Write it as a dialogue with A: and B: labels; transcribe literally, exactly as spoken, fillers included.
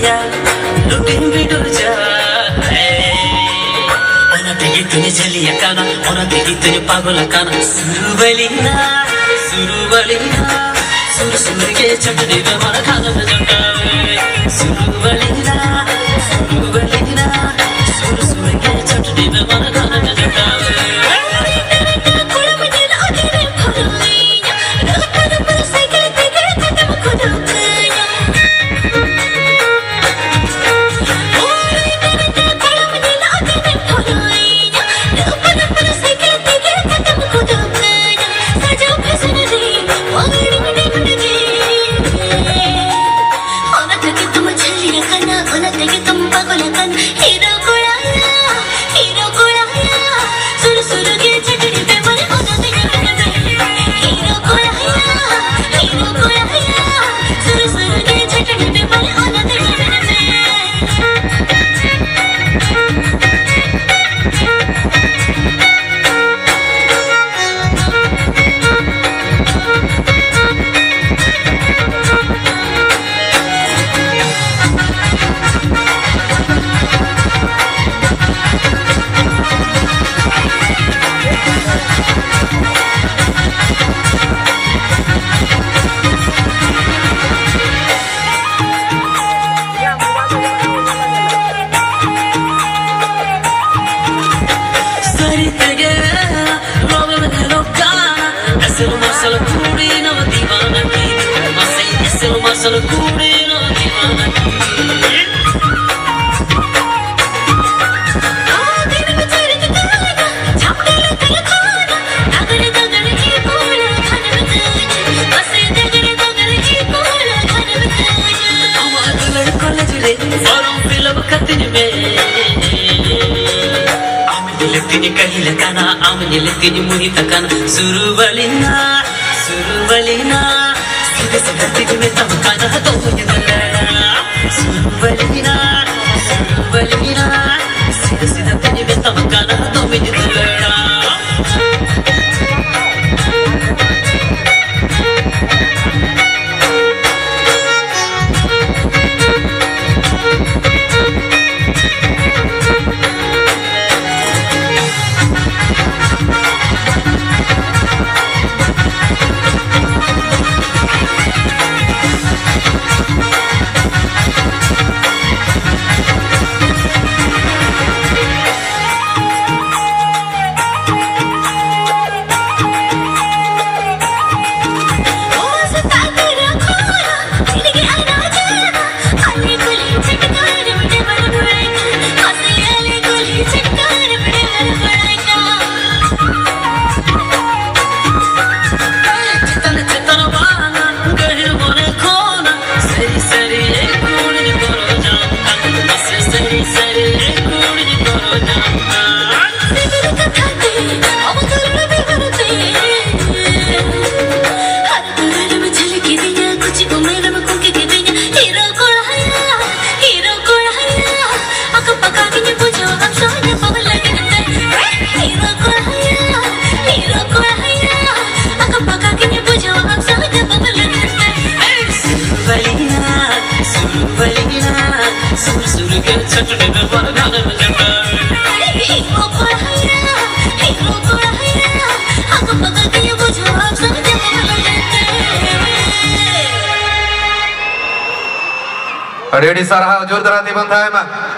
A: या लुटिन भी डर जाए ओना तेगी तुझे जलिया काना ओना तेगी तुझे पागल काना सुरु बलिना सुरु बलिना सुर सुर के चटनी में मार खाना में जटावे सुरु बलिना सुरु बलिना सुर सुर के चटनी में मार खाना में जटावे Solo cubrirlo divana kahila kana amne letini muhita kana suru balina suru balina sida sakati me tam kana to mujhe dalana suru balina suru balina sida sida tini me tam kana to mujhe dalana
B: ready सारा जोरदार बंद है